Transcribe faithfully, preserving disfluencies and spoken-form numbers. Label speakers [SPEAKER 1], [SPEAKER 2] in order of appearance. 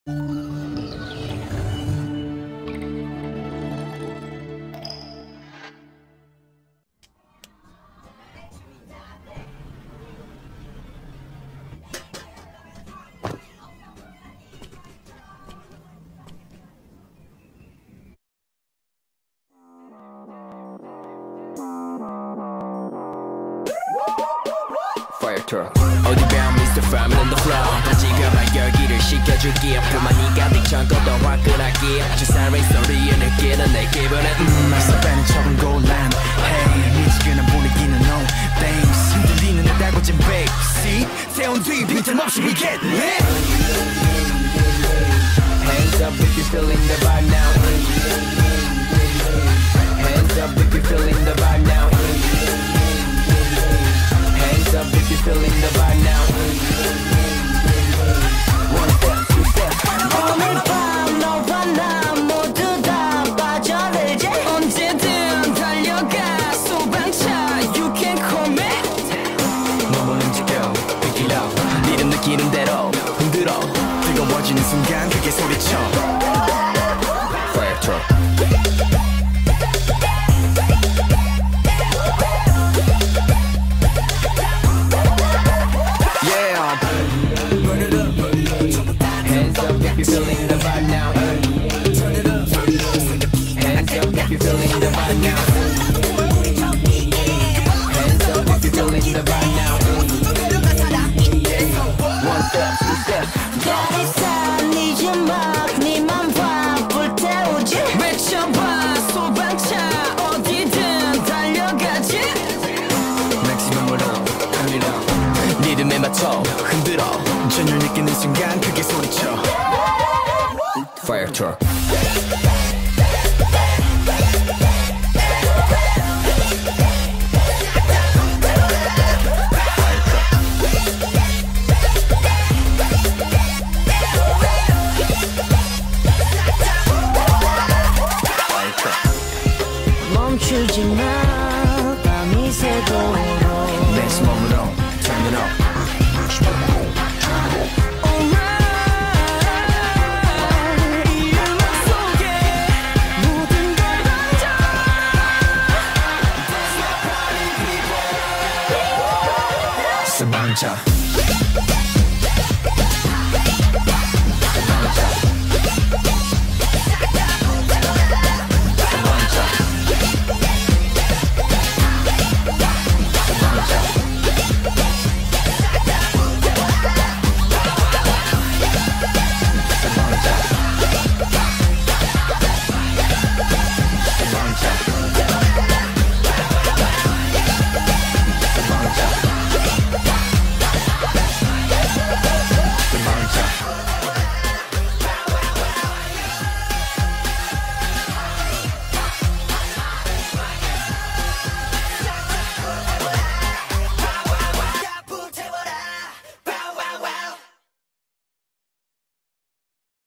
[SPEAKER 1] Fire truck. 어디 봐 미스터 Farm on the floor. 지금 막 열기를 식혀줄게. 불만이 가득 찬 것도 화끈하게. 저 사람의 소리에 느끼는 내 기분은 음 말썽배는 척은 곤란. Hey 미치게는 분위기는 no thanks. 흔들리는 내 달궈진 bass. 세운 뒤 빈틈없이 we get lit. Hands up if you're feeling the vibe now. Hands up if you're feeling the vibe now. Hands up if you're feeling the vibe now. One step, two steps. 오늘 밤 너와 나 모두 다 빠져들지. 언제든 달려가 소방차. You can call me. 몸을 움직여, pick it up. 리듬 느끼는 대로 흔들어. 뜨거워지는 순간 크게 소리쳐. Fire truck. You're feeling the vibe now. Turn it up. Hands up if you're feeling the vibe now. Hands up if you're feeling the vibe now. One step, two steps.
[SPEAKER 2] 가리산 네 음악 네만 봐 불태우지.
[SPEAKER 1] 외쳐봐 소방차 어디든 달려가지. Maximum으로 turn it up. 리듬에 맞춰 흔들어. 전율 느끼는 순간 크게 소리쳐. Fire truck.
[SPEAKER 2] 멈추지